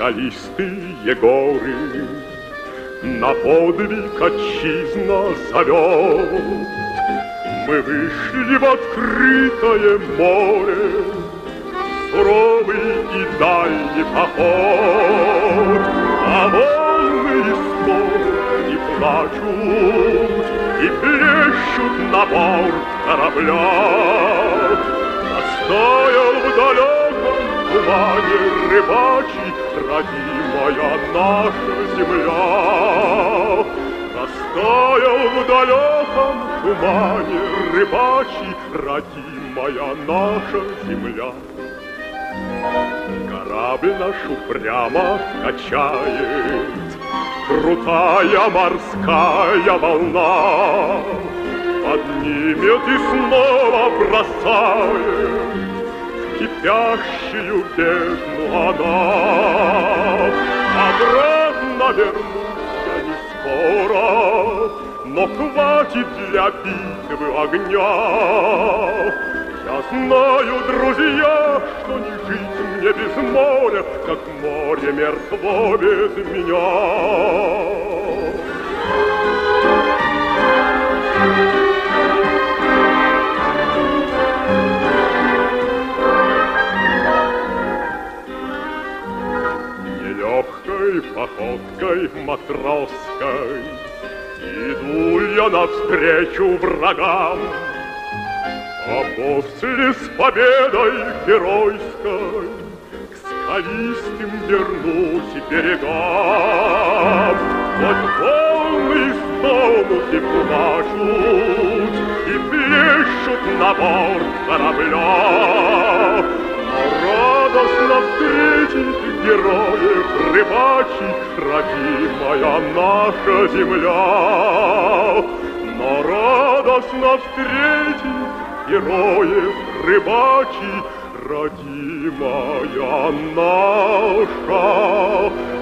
скалистые горы на подвиг отчизна зовет. Мы вышли в открытое море, суровый и дальний поход, а волны и стоны и плачут, и плещут на борт корабля. Растаял в далеком тумане рыбачий родимая наша земля. Растаял в далеком тумане рыбачий родимая наша земля. Корабль наш упрямо качает крутая морская волна, поднимет и снова бросает в кипящую бездну она. Обратно вернусь я не скоро, но хватит для битвы огня. Я знаю, друзья, что не жить мне без моря, как море мертво без меня. Нелегкой походкой матросской иду я навстречу врагам, а после с победой геройской к скалистым вернусь берегам. Хоть волны стонут и плачут, и плещут на борт корабля, но радостно встретить героев рыбачий родимая наша земля. Но радостно встретить героев рыбачий родимая наша